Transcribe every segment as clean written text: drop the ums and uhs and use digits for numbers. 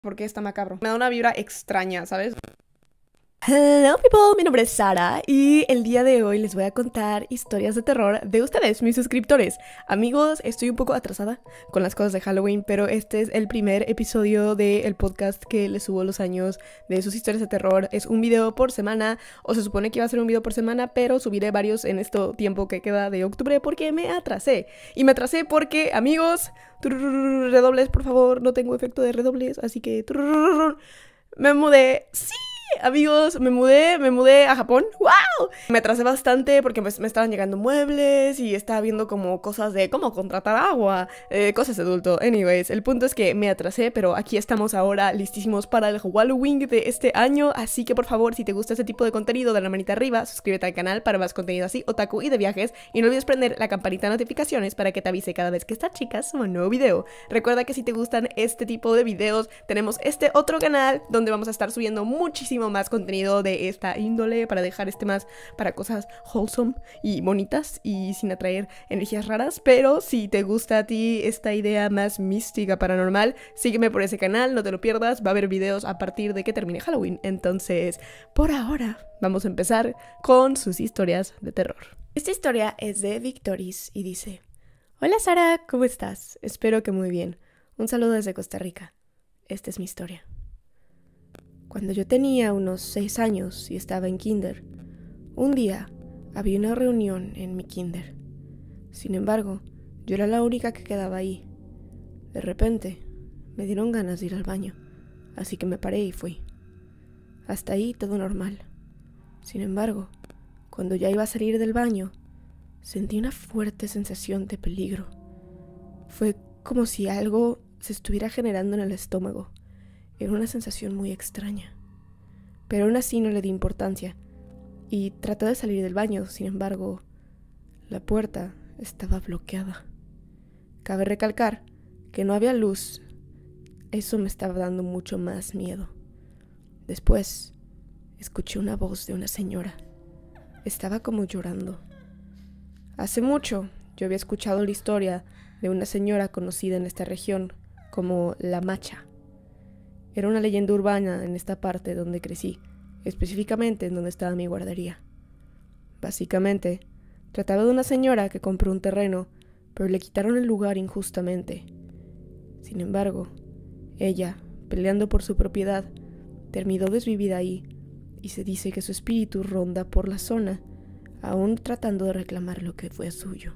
porque está macabro. Me da una vibra extraña, ¿sabes? Hello people, mi nombre es Sara y el día de hoy les voy a contar historias de terror de ustedes, mis suscriptores. Amigos, estoy un poco atrasada con las cosas de Halloween, pero este es el primer episodio del podcast que les subo los años de sus historias de terror. Es un video por semana, o se supone que iba a ser un video por semana, pero subiré varios en este tiempo que queda de octubre porque me atrasé. Y me atrasé porque, amigos, redobles, por favor, no tengo efecto de redobles, así que me mudé. ¡Sí! Amigos, me mudé a Japón. ¡Wow! Me atrasé bastante porque me estaban llegando muebles y estaba viendo como cosas de cómo contratar agua, cosas de adulto. Anyways, el punto es que me atrasé, pero aquí estamos ahora listísimos para el Halloween de este año. Así que por favor, si te gusta este tipo de contenido, dale la manita arriba, suscríbete al canal para más contenido así, otaku y de viajes. Y no olvides prender la campanita de notificaciones para que te avise cada vez que esta chica suba un nuevo video. Recuerda que si te gustan este tipo de videos, tenemos este otro canal donde vamos a estar subiendo muchísimo más contenido de esta índole para dejar este más para cosas wholesome y bonitas y sin atraer energías raras. Pero si te gusta a ti esta idea más mística, paranormal, sígueme por ese canal, no te lo pierdas. Va a haber videos a partir de que termine Halloween. Entonces, por ahora, vamos a empezar con sus historias de terror. Esta historia es de Victoris y dice: Hola Sara, ¿cómo estás? Espero que muy bien. Un saludo desde Costa Rica. Esta es mi historia. Cuando yo tenía unos 6 años y estaba en kinder, un día había una reunión en mi kinder. Sin embargo, yo era la única que quedaba ahí. De repente, me dieron ganas de ir al baño, así que me paré y fui. Hasta ahí todo normal. Sin embargo, cuando ya iba a salir del baño, sentí una fuerte sensación de peligro. Fue como si algo se estuviera generando en el estómago. Era una sensación muy extraña. Pero aún así no le di importancia y traté de salir del baño. Sin embargo, la puerta estaba bloqueada. Cabe recalcar que no había luz. Eso me estaba dando mucho más miedo. Después, escuché una voz de una señora. Estaba como llorando. Hace mucho yo había escuchado la historia de una señora conocida en esta región como la Macha. Era una leyenda urbana en esta parte donde crecí, específicamente en donde estaba mi guardería. Básicamente, trataba de una señora que compró un terreno, pero le quitaron el lugar injustamente. Sin embargo, ella, peleando por su propiedad, terminó desvivida ahí, y se dice que su espíritu ronda por la zona, aún tratando de reclamar lo que fue suyo.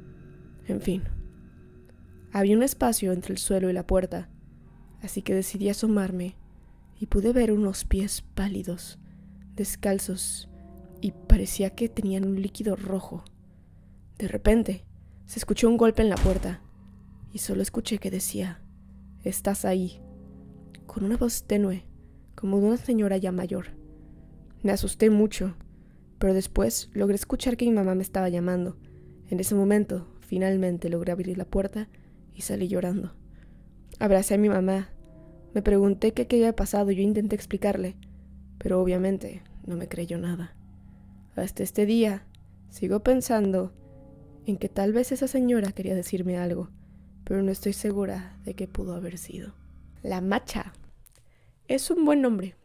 En fin, había un espacio entre el suelo y la puerta, así que decidí asomarme y pude ver unos pies pálidos, descalzos, y parecía que tenían un líquido rojo. De repente, se escuchó un golpe en la puerta, y solo escuché que decía: «Estás ahí», con una voz tenue, como de una señora ya mayor. Me asusté mucho, pero después logré escuchar que mi mamá me estaba llamando. En ese momento, finalmente logré abrir la puerta y salí llorando. Abracé a mi mamá. Me pregunté qué había pasado y yo intenté explicarle, pero obviamente no me creyó nada. Hasta este día, sigo pensando en que tal vez esa señora quería decirme algo, pero no estoy segura de qué pudo haber sido. La Macha. Es un buen nombre.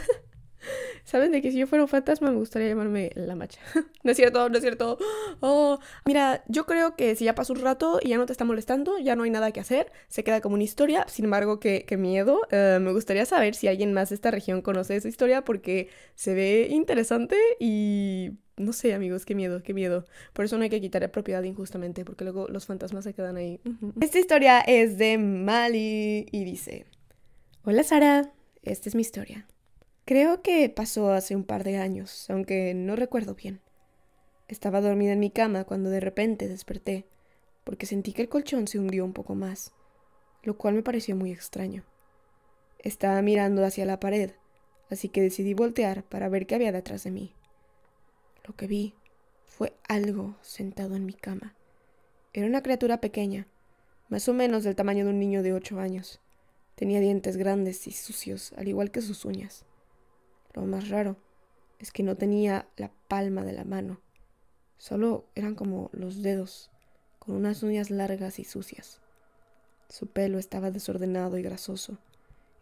¿Saben de que si yo fuera un fantasma me gustaría llamarme la Macha? No es cierto, no es cierto. Oh, mira, yo creo que si ya pasó un rato y ya no te está molestando, ya no hay nada que hacer, se queda como una historia. Sin embargo, qué miedo. Me gustaría saber si alguien más de esta región conoce esa historia porque se ve interesante y no sé, amigos, qué miedo, qué miedo. Por eso no hay que quitar propiedad injustamente porque luego los fantasmas se quedan ahí. Esta historia es de Mali y dice: Hola Sara, esta es mi historia. Creo que pasó hace un par de años, aunque no recuerdo bien. Estaba dormida en mi cama cuando de repente desperté, porque sentí que el colchón se hundió un poco más, lo cual me pareció muy extraño. Estaba mirando hacia la pared, así que decidí voltear para ver qué había detrás de mí. Lo que vi fue algo sentado en mi cama. Era una criatura pequeña, más o menos del tamaño de un niño de 8 años. Tenía dientes grandes y sucios, al igual que sus uñas. Lo más raro es que no tenía la palma de la mano. Solo eran como los dedos, con unas uñas largas y sucias. Su pelo estaba desordenado y grasoso,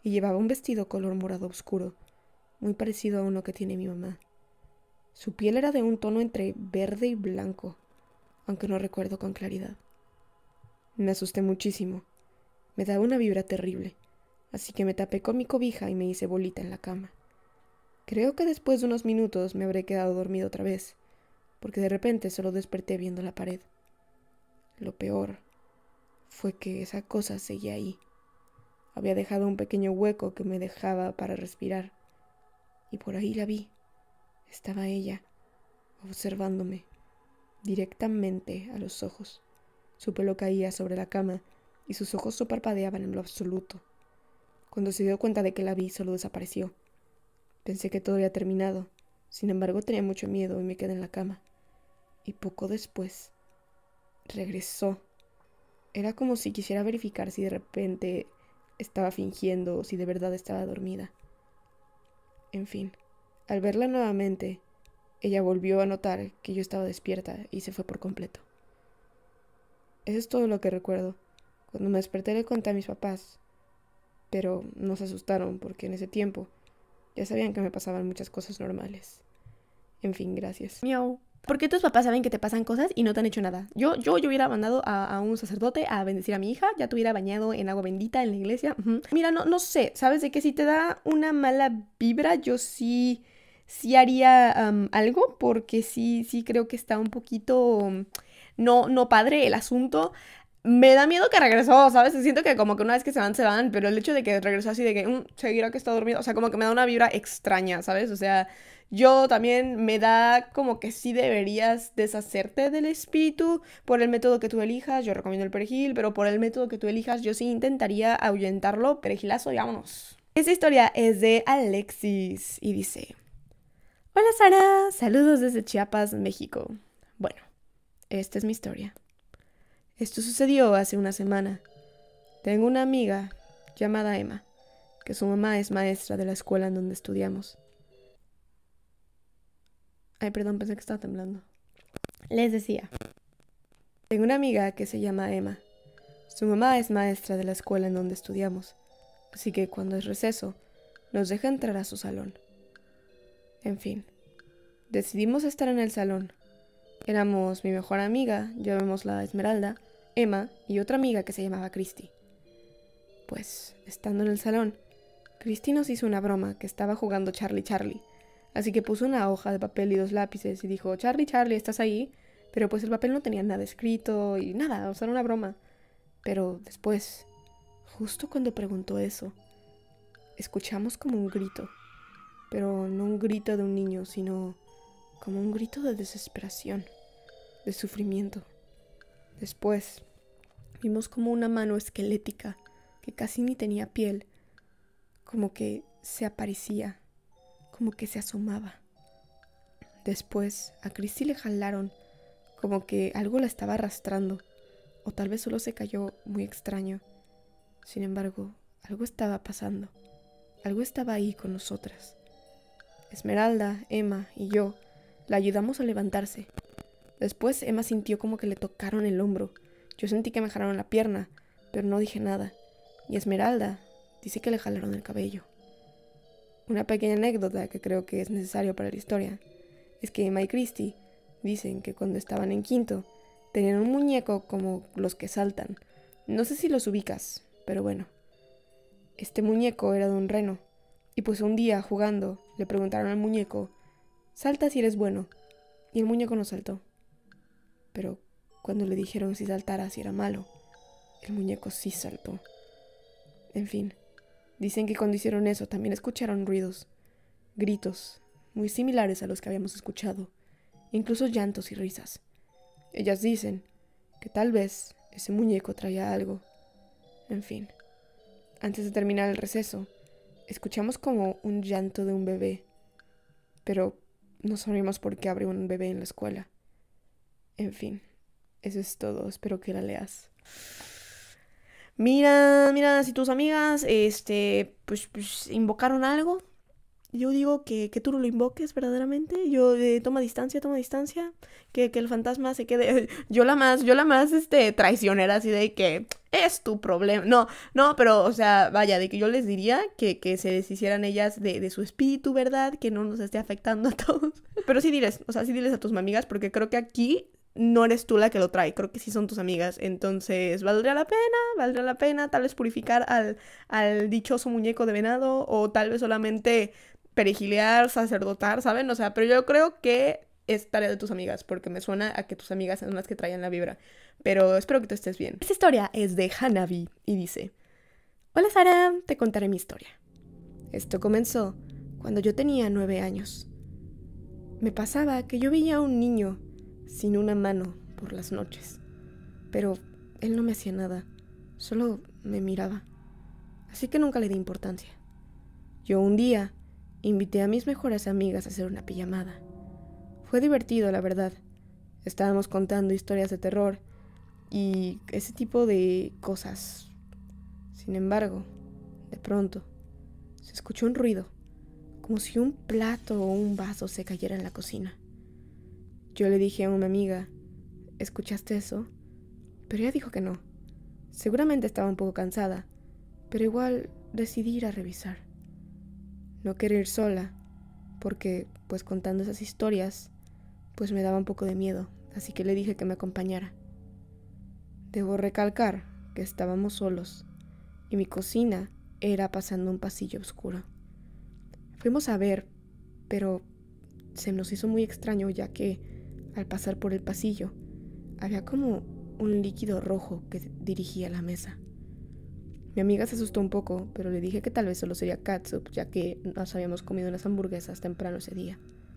y llevaba un vestido color morado oscuro, muy parecido a uno que tiene mi mamá. Su piel era de un tono entre verde y blanco, aunque no recuerdo con claridad. Me asusté muchísimo. Me daba una vibra terrible, así que me tapé con mi cobija y me hice bolita en la cama. Creo que después de unos minutos me habré quedado dormido otra vez, porque de repente solo desperté viendo la pared. Lo peor fue que esa cosa seguía ahí. Había dejado un pequeño hueco que me dejaba para respirar, y por ahí la vi. Estaba ella, observándome, directamente a los ojos. Su pelo caía sobre la cama, y sus ojos no parpadeaban en lo absoluto. Cuando se dio cuenta de que la vi, solo desapareció. Pensé que todo había terminado. Sin embargo, tenía mucho miedo y me quedé en la cama. Y poco después, regresó. Era como si quisiera verificar si de repente estaba fingiendo o si de verdad estaba dormida. En fin, al verla nuevamente, ella volvió a notar que yo estaba despierta y se fue por completo. Eso es todo lo que recuerdo. Cuando me desperté le conté a mis papás, pero no se asustaron porque en ese tiempo ya sabían que me pasaban muchas cosas normales. En fin, gracias. Miau. ¿Por qué tus papás saben que te pasan cosas y no te han hecho nada? Yo hubiera mandado a un sacerdote a bendecir a mi hija, ya te hubiera bañado en agua bendita en la iglesia. Mira, no sé, ¿sabes? De que si te da una mala vibra, yo sí haría algo, porque sí creo que está un poquito no padre el asunto. Me da miedo que regresó, ¿sabes? Siento que como que una vez que se van, pero el hecho de que regresó así de que seguirá que está dormido, o sea, como que me da una vibra extraña, ¿sabes? O sea, yo también me da como que sí deberías deshacerte del espíritu por el método que tú elijas. Yo recomiendo el perejil, pero por el método que tú elijas, yo sí intentaría ahuyentarlo. Perejilazo y vámonos. Esta historia es de Alexis y dice: Hola Sara, saludos desde Chiapas, México. Bueno, esta es mi historia. Esto sucedió hace una semana. Tengo una amiga llamada Emma, que su mamá es maestra de la escuela en donde estudiamos. Ay, perdón, pensé que estaba temblando. Les decía, tengo una amiga que se llama Emma. Su mamá es maestra de la escuela en donde estudiamos, así que cuando es receso, nos deja entrar a su salón. En fin, decidimos estar en el salón. Éramos mi mejor amiga, llamémosla Esmeralda, Emma y otra amiga que se llamaba Christy. Pues, estando en el salón, Christy nos hizo una broma que estaba jugando Charlie, así que puso una hoja de papel y 2 lápices y dijo: Charlie, ¿estás ahí? Pero pues el papel no tenía nada escrito y nada, o sea, era una broma. Pero después, justo cuando preguntó eso, escuchamos como un grito, pero no un grito de un niño, sino como un grito de desesperación, de sufrimiento. Después, vimos como una mano esquelética, que casi ni tenía piel, como que se aparecía, como que se asomaba. Después, a Christy le jalaron, como que algo la estaba arrastrando, o tal vez solo se cayó muy extraño. Sin embargo, algo estaba pasando, algo estaba ahí con nosotras. Esmeralda, Emma y yo la ayudamos a levantarse. Después Emma sintió como que le tocaron el hombro. Yo sentí que me jalaron la pierna, pero no dije nada. Y Esmeralda dice que le jalaron el cabello. Una pequeña anécdota que creo que es necesario para la historia es que Emma y Christy dicen que cuando estaban en quinto tenían un muñeco como los que saltan. No sé si los ubicas, pero bueno. Este muñeco era de un reno. Y pues un día, jugando, le preguntaron al muñeco: «Salta si eres bueno». Y el muñeco no saltó. Pero cuando le dijeron si saltara si era malo, el muñeco sí saltó. En fin, dicen que cuando hicieron eso también escucharon ruidos, gritos, muy similares a los que habíamos escuchado, incluso llantos y risas. Ellas dicen que tal vez ese muñeco traía algo. En fin, antes de terminar el receso, escuchamos como un llanto de un bebé, pero no sabíamos por qué habría un bebé en la escuela. En fin, eso es todo. Espero que la leas. Mira, si tus amigas, pues invocaron algo, yo digo que tú no lo invoques verdaderamente. Yo toma distancia, que el fantasma se quede. Yo la más, traicionera, así de que es tu problema. No, pero, o sea, vaya, de que yo les diría que se deshicieran ellas de su espíritu, ¿verdad? Que no nos esté afectando a todos. Pero sí diles, o sea, sí diles a tus amigas, porque creo que aquí no eres tú la que lo trae, creo que sí son tus amigas. Entonces, valdría la pena tal vez purificar al dichoso muñeco de venado, o tal vez solamente perejilear, sacerdotar, ¿saben? O sea, pero yo creo que es tarea de tus amigas, porque me suena a que tus amigas son las que traían la vibra. Pero espero que tú estés bien. Esta historia es de Hanabi y dice: Hola Sara, te contaré mi historia. Esto comenzó cuando yo tenía 9 años. Me pasaba que yo veía a un niño sin una mano por las noches, pero él no me hacía nada, solo me miraba, así que nunca le di importancia. Yo un día invité a mis mejores amigas a hacer una pijamada. Fue divertido, la verdad. Estábamos contando historias de terror y ese tipo de cosas. Sin embargo, de pronto, se escuchó un ruido, como si un plato o un vaso se cayera en la cocina. Yo le dije a una amiga: ¿escuchaste eso? Pero ella dijo que no. Seguramente estaba un poco cansada, pero igual decidí ir a revisar. No quería ir sola, porque, pues contando esas historias, pues me daba un poco de miedo, así que le dije que me acompañara. Debo recalcar que estábamos solos, y mi cocina era pasando un pasillo oscuro. Fuimos a ver, pero se nos hizo muy extraño, ya que, al pasar por el pasillo, había como un líquido rojo que dirigía a la mesa. Mi amiga se asustó un poco, pero le dije que tal vez solo sería catsup, ya que nos habíamos comido unas hamburguesas temprano ese día.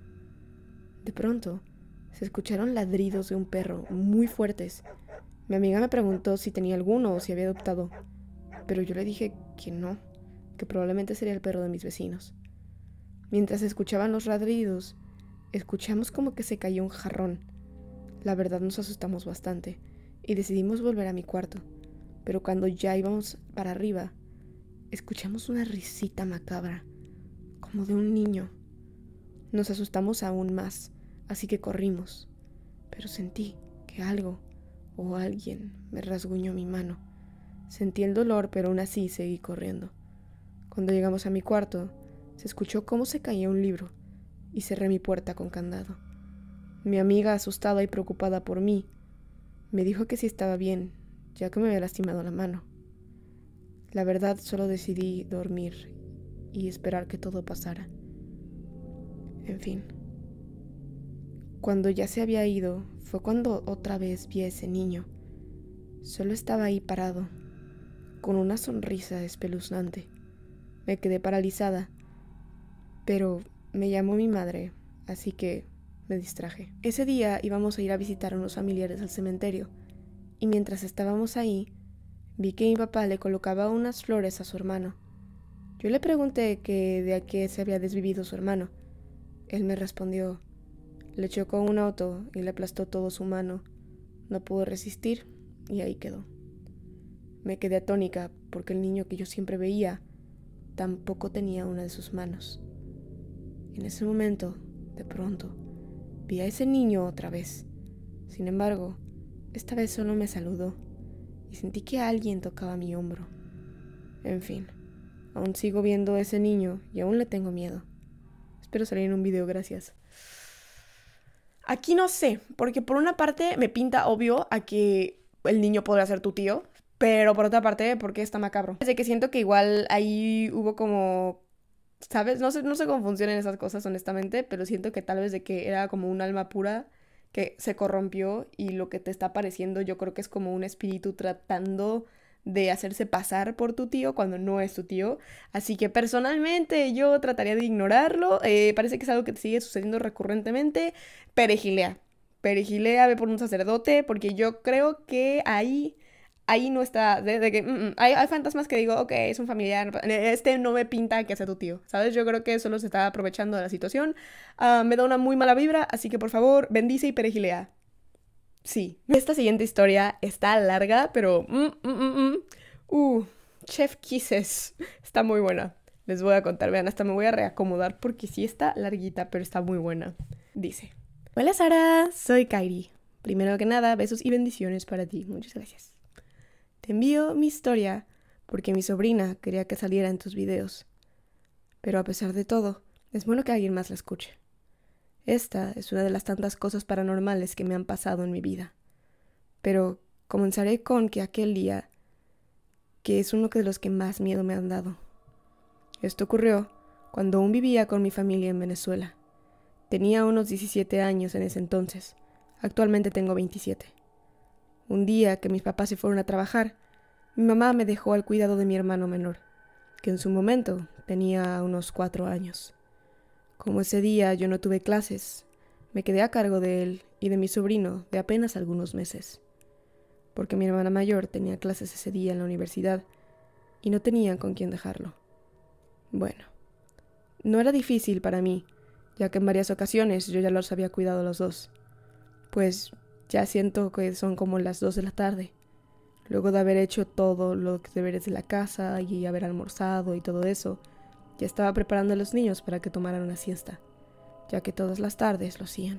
De pronto, se escucharon ladridos de un perro muy fuertes. Mi amiga me preguntó si tenía alguno o si había adoptado, pero yo le dije que no, que probablemente sería el perro de mis vecinos. Mientras escuchaban los ladridos, escuchamos como que se cayó un jarrón. La verdad nos asustamos bastante y decidimos volver a mi cuarto, pero cuando ya íbamos para arriba, escuchamos una risita macabra, como de un niño. Nos asustamos aún más, así que corrimos, pero sentí que algo o alguien me rasguñó mi mano. Sentí el dolor, pero aún así seguí corriendo. Cuando llegamos a mi cuarto, se escuchó cómo se caía un libro y cerré mi puerta con candado. Mi amiga, asustada y preocupada por mí, me dijo que sí estaba bien, ya que me había lastimado la mano. La verdad, solo decidí dormir y esperar que todo pasara. En fin. Cuando ya se había ido, fue cuando otra vez vi a ese niño. Solo estaba ahí parado, con una sonrisa espeluznante. Me quedé paralizada, pero me llamó mi madre, así que me distraje. Ese día íbamos a ir a visitar a unos familiares al cementerio, y mientras estábamos ahí, vi que mi papá le colocaba unas flores a su hermano. Yo le pregunté que de a qué se había desvivido su hermano. Él me respondió: le chocó un auto y le aplastó todo su mano. No pudo resistir y ahí quedó. Me quedé atónica porque el niño que yo siempre veía tampoco tenía una de sus manos. En ese momento, de pronto, vi a ese niño otra vez. Sin embargo, esta vez solo me saludó y sentí que alguien tocaba mi hombro. En fin, aún sigo viendo a ese niño y aún le tengo miedo. Espero salir en un video, gracias. Aquí no sé, porque por una parte me pinta obvio a que el niño podría ser tu tío, pero por otra parte, porque está macabro. Desde que siento que igual ahí hubo como, ¿sabes? No sé cómo funcionan esas cosas, honestamente, pero siento que tal vez de que era como un alma pura que se corrompió y lo que te está apareciendo yo creo que es como un espíritu tratando de hacerse pasar por tu tío cuando no es tu tío. Así que personalmente yo trataría de ignorarlo. Parece que es algo que te sigue sucediendo recurrentemente. Perejilea, ve por un sacerdote, porque yo creo que ahí no está, de que hay fantasmas que digo, ok, es un familiar, no me pinta que sea tu tío, ¿sabes? Yo creo que solo se está aprovechando de la situación. Me da una muy mala vibra, así que por favor, bendice y perejilea. Sí. Esta siguiente historia está larga, pero Chef Kisses está muy buena. Les voy a contar, vean, hasta me voy a reacomodar porque sí está larguita, pero está muy buena. Dice: hola Sara, soy Kairi. Primero que nada, besos y bendiciones para ti. Muchas gracias. Te envío mi historia porque mi sobrina quería que saliera en tus videos. Pero a pesar de todo, es bueno que alguien más la escuche. Esta es una de las tantas cosas paranormales que me han pasado en mi vida. Pero comenzaré con que aquel día, que es uno de los que más miedo me han dado. Esto ocurrió cuando aún vivía con mi familia en Venezuela. Tenía unos 17 años en ese entonces. Actualmente tengo 27. Un día que mis papás se fueron a trabajar, mi mamá me dejó al cuidado de mi hermano menor, que en su momento tenía unos 4 años. Como ese día yo no tuve clases, me quedé a cargo de él y de mi sobrino de apenas algunos meses, porque mi hermana mayor tenía clases ese día en la universidad y no tenían con quién dejarlo. Bueno, no era difícil para mí, ya que en varias ocasiones yo ya los había cuidado a los dos. Pues ya siento que son como las 2 de la tarde, luego de haber hecho todo los deberes de la casa y haber almorzado y todo eso. Ya estaba preparando a los niños para que tomaran una siesta, ya que todas las tardes lo hacían.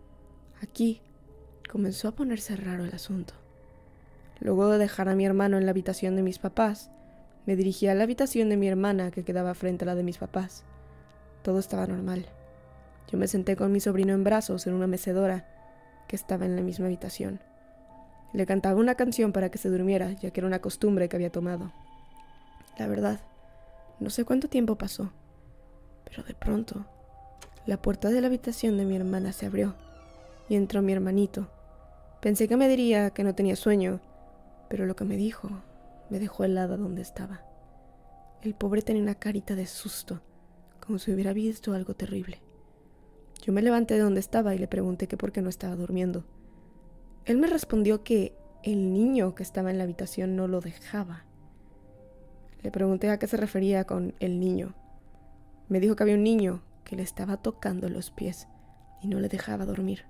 Aquí comenzó a ponerse raro el asunto. Luego de dejar a mi hermano en la habitación de mis papás, me dirigí a la habitación de mi hermana que quedaba frente a la de mis papás. Todo estaba normal. Yo me senté con mi sobrino en brazos en una mecedora que estaba en la misma habitación. Le cantaba una canción para que se durmiera, ya que era una costumbre que había tomado. La verdad, no sé cuánto tiempo pasó, pero de pronto, la puerta de la habitación de mi hermana se abrió y entró mi hermanito. Pensé que me diría que no tenía sueño, pero lo que me dijo me dejó helada donde estaba. El pobre tenía una carita de susto, como si hubiera visto algo terrible. Yo me levanté de donde estaba y le pregunté que por qué no estaba durmiendo. Él me respondió que el niño que estaba en la habitación no lo dejaba. Le pregunté a qué se refería con el niño. Me dijo que había un niño que le estaba tocando los pies y no le dejaba dormir.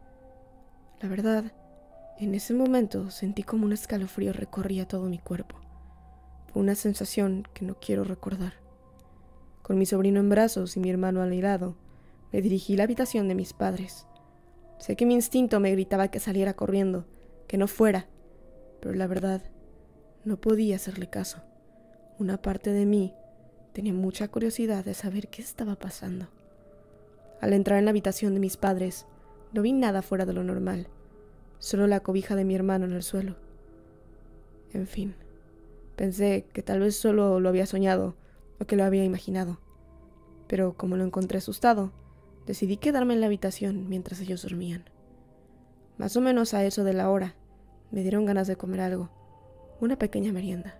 La verdad, en ese momento sentí como un escalofrío recorría todo mi cuerpo. Fue una sensación que no quiero recordar. Con mi sobrino en brazos y mi hermano a mi lado, me dirigí a la habitación de mis padres. Sé que mi instinto me gritaba que saliera corriendo, que no fuera, pero la verdad, no podía hacerle caso. Una parte de mí tenía mucha curiosidad de saber qué estaba pasando. Al entrar en la habitación de mis padres, no vi nada fuera de lo normal, solo la cobija de mi hermano en el suelo. En fin, pensé que tal vez solo lo había soñado o que lo había imaginado, pero como lo encontré asustado, decidí quedarme en la habitación mientras ellos dormían. Más o menos a eso de la hora, me dieron ganas de comer algo, una pequeña merienda.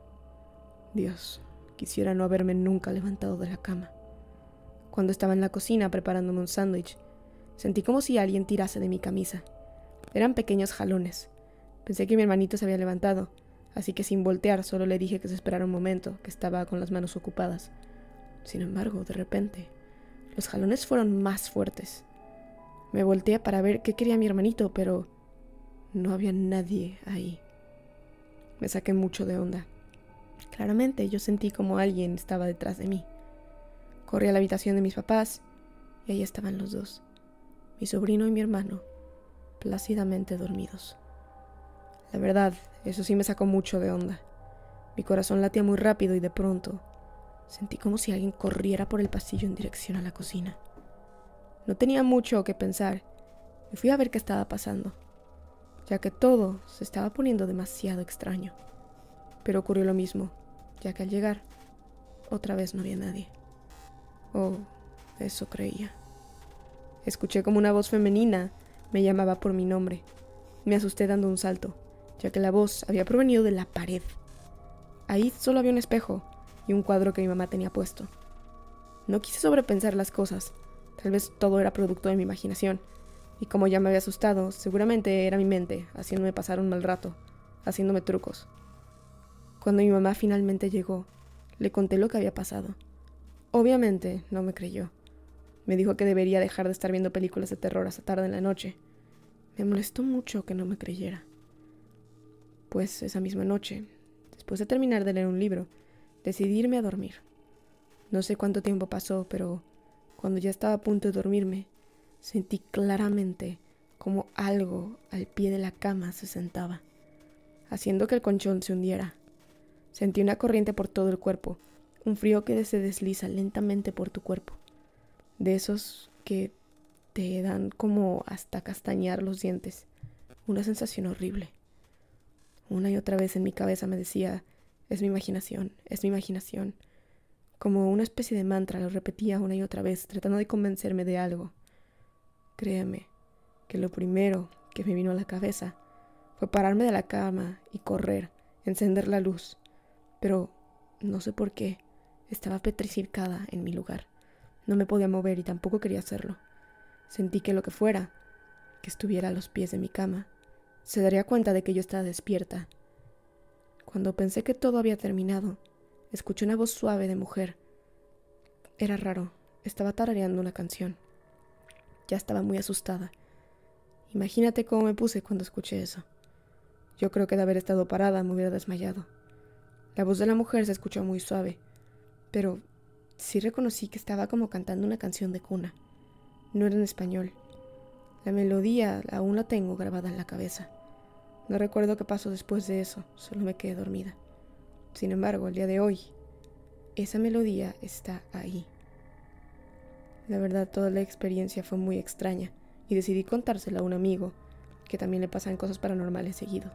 Dios, quisiera no haberme nunca levantado de la cama. Cuando estaba en la cocina preparándome un sándwich, sentí como si alguien tirase de mi camisa. Eran pequeños jalones. Pensé que mi hermanito se había levantado, así que sin voltear solo le dije que se esperara un momento, que estaba con las manos ocupadas. Sin embargo, de repente, los jalones fueron más fuertes. Me volteé para ver qué quería mi hermanito, pero no había nadie ahí. Me saqué mucho de onda. Claramente yo sentí como alguien estaba detrás de mí. Corrí a la habitación de mis papás y ahí estaban los dos, mi sobrino y mi hermano, plácidamente dormidos. La verdad, eso sí me sacó mucho de onda. Mi corazón latía muy rápido y de pronto sentí como si alguien corriera por el pasillo en dirección a la cocina. No tenía mucho que pensar y fui a ver qué estaba pasando, ya que todo se estaba poniendo demasiado extraño. Pero ocurrió lo mismo, ya que al llegar, otra vez no había nadie. Oh, eso creía. Escuché como una voz femenina me llamaba por mi nombre. Me asusté dando un salto, ya que la voz había provenido de la pared. Ahí solo había un espejo y un cuadro que mi mamá tenía puesto. No quise sobrepensar las cosas. Tal vez todo era producto de mi imaginación, y como ya me había asustado, seguramente era mi mente haciéndome pasar un mal rato, haciéndome trucos. Cuando mi mamá finalmente llegó, le conté lo que había pasado. Obviamente no me creyó. Me dijo que debería dejar de estar viendo películas de terror hasta tarde en la noche. Me molestó mucho que no me creyera. Pues esa misma noche, después de terminar de leer un libro, decidí irme a dormir. No sé cuánto tiempo pasó, pero cuando ya estaba a punto de dormirme, sentí claramente como algo al pie de la cama se sentaba, haciendo que el colchón se hundiera. Sentí una corriente por todo el cuerpo, un frío que se desliza lentamente por tu cuerpo, de esos que te dan como hasta castañear los dientes, una sensación horrible. Una y otra vez en mi cabeza me decía, es mi imaginación, como una especie de mantra lo repetía una y otra vez, tratando de convencerme de algo. Créeme que lo primero que me vino a la cabeza fue pararme de la cama y correr, encender la luz, pero no sé por qué, estaba petrificada en mi lugar. No me podía mover y tampoco quería hacerlo. Sentí que lo que fuera, que estuviera a los pies de mi cama, se daría cuenta de que yo estaba despierta. Cuando pensé que todo había terminado, escuché una voz suave de mujer. Era raro, estaba tarareando una canción. Ya estaba muy asustada. Imagínate cómo me puse cuando escuché eso. Yo creo que de haber estado parada me hubiera desmayado. La voz de la mujer se escuchó muy suave, pero sí reconocí que estaba como cantando una canción de cuna. No era en español. La melodía aún la tengo grabada en la cabeza. No recuerdo qué pasó después de eso, solo me quedé dormida. Sin embargo, el día de hoy, esa melodía está ahí. La verdad, toda la experiencia fue muy extraña y decidí contársela a un amigo que también le pasan cosas paranormales seguido.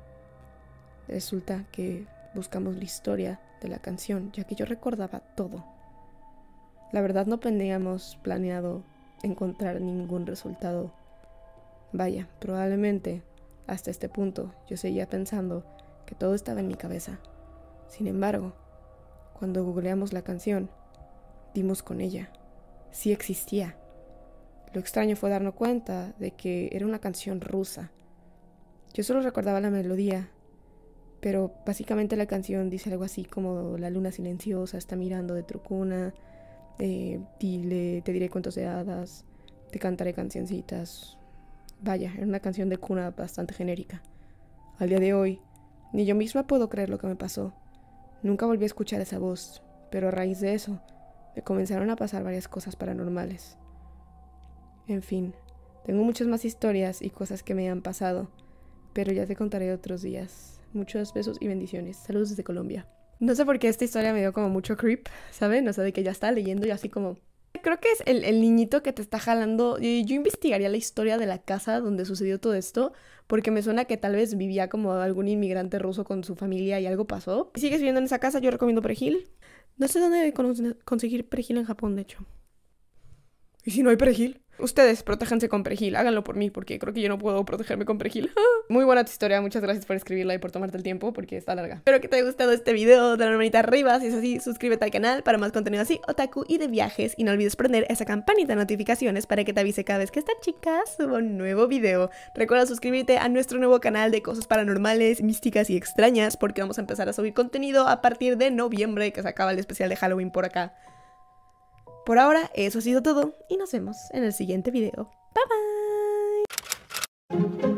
Resulta que buscamos la historia de la canción, ya que yo recordaba todo. La verdad, no teníamos planeado encontrar ningún resultado. Vaya, probablemente hasta este punto yo seguía pensando que todo estaba en mi cabeza. Sin embargo, cuando googleamos la canción, dimos con ella. Sí existía. Lo extraño fue darnos cuenta de que era una canción rusa. Yo solo recordaba la melodía, pero básicamente la canción dice algo así como la luna silenciosa está mirando de tu cuna, te diré cuentos de hadas, te cantaré cancioncitas. Vaya, era una canción de cuna bastante genérica. Al día de hoy, ni yo misma puedo creer lo que me pasó. Nunca volví a escuchar esa voz, pero a raíz de eso, me comenzaron a pasar varias cosas paranormales. En fin, tengo muchas más historias y cosas que me han pasado, pero ya te contaré otros días. Muchos besos y bendiciones. Saludos desde Colombia. No sé por qué esta historia me dio como mucho creep, ¿saben? O sea, de que ya estaba leyendo y así como... Creo que es el niñito que te está jalando. Yo investigaría la historia de la casa donde sucedió todo esto, porque me suena que tal vez vivía como algún inmigrante ruso con su familia y algo pasó. Si sigues viviendo en esa casa, yo recomiendo perejil. No sé dónde conseguir perejil en Japón, de hecho. ¿Y si no hay perejil? Ustedes, protéjanse con perejil, háganlo por mí, porque creo que yo no puedo protegerme con perejil. Muy buena tu historia, muchas gracias por escribirla y por tomarte el tiempo, porque está larga. Espero que te haya gustado este video, dale una manita arriba, si es así, suscríbete al canal para más contenido así, otaku y de viajes, y no olvides prender esa campanita de notificaciones para que te avise cada vez que esta chica suba un nuevo video. Recuerda suscribirte a nuestro nuevo canal de cosas paranormales, místicas y extrañas, porque vamos a empezar a subir contenido a partir de noviembre, que se acaba el especial de Halloween por acá. Por ahora, eso ha sido todo y nos vemos en el siguiente video. Bye bye.